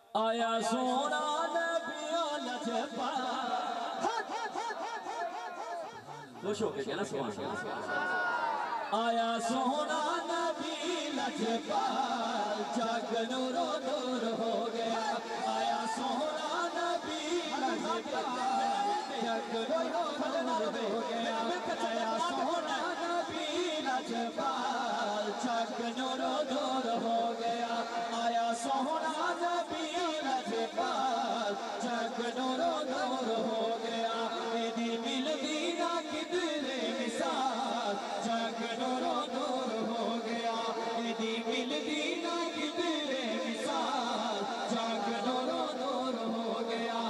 آیا سونا نبیوں لجپا خوش ہو کے کہنا سبحان اللہ آیا سونا نبی لجپا جگ نورو نور ہو گیا آیا سونا نبی لجپا جگ نورو نور ہو گیا آیا سونا نبی لجپا جگ نورو نور ہو گیا آیا سونا نبی لجپال جگ نورو نور ہو گیا ایدی ملدی نہ کدرے مثال جگ نورو نور ہو گیا ایدی ملدی نہ کدرے مثال جگ نورو نور ہو گیا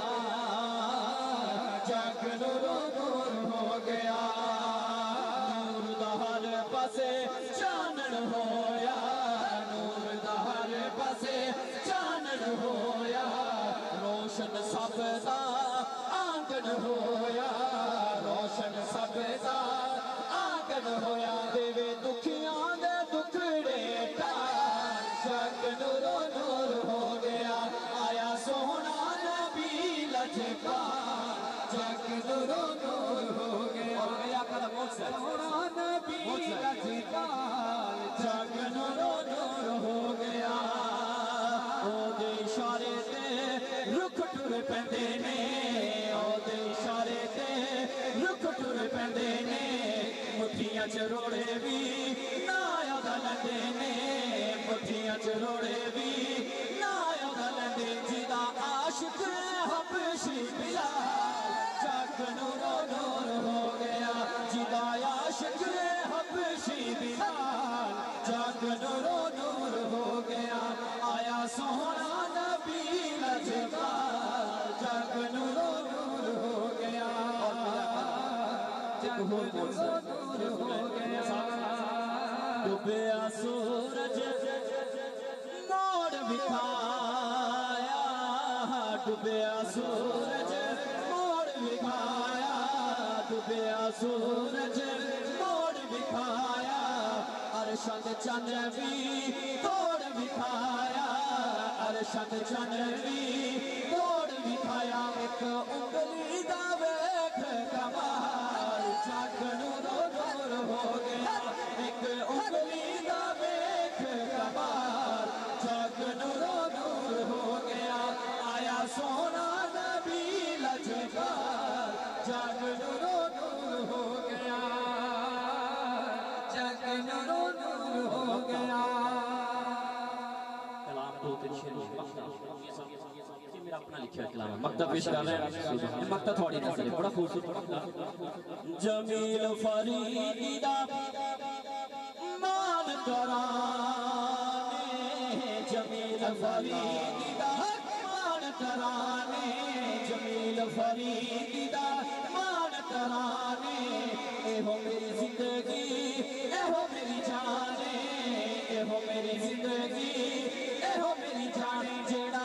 جگ نورو نور ہو گیا نور دہر پسے چانن ہویا نور دہر پسے چانن ہویا روشن سب دا آنگن ہویا روشن سب دا آنگن ہویا دیوے دکھیاں دے دکھڑے ٹار جگ نورو نور ہو گیا آیا سونا نبی لجپال جگ نورو نور ہو گیا سونا نبی لجپال جگ نورو نور ہو گیا او دے اشارے تے رکھ ٹر پہندے نے او دے اشارے تے رکھ ٹر پہندے نے مٹھیاں چروڑے بھی نایا دا لندے نے مٹھیاں چروڑے بھی نایا دا لندے جدا عاشق حبشی بلال جگ نورو نور ہو گیا جدا عاشق حبشی بلال جگ نورو نور ہو گیا آیا سونا نبی لجپال جگ نورو نور ہو گیا جگ نورو نور ہو گیا ڈوبیا سورج موڑ بکھایا ڈوبیا سورج موڑ بکھایا ڈوبیا سورج موڑ بکھایا عرشت چند بھی توڑ بکھایا عرشت چند بھی توڑ بکھایا ایک انگلی دا ویکھ کمال جگ نورو نور ہو گیا ایک انگلی دا ویکھ کمال جگ نورو نور ہو گیا آیا سونا نبی لجپال جگ نورو نور ہو گیا جگ نورو نور ہو گیا کلام دو تین شیر یہ میرا اپنا لکھا کلام ہے مقتہ پیش کر رہے ہیں مقتہ تھوڑی نظر ہے بڑا خوبصورت جمیل فریدی دا مان ترانے جمیل فریدی دا مان ترانے جمیل فریدی دا مان ترانے اے ہو میری زندگی اے ہو میری جانے اے ہو میری زندگی اے ہو میری جانے جیڑا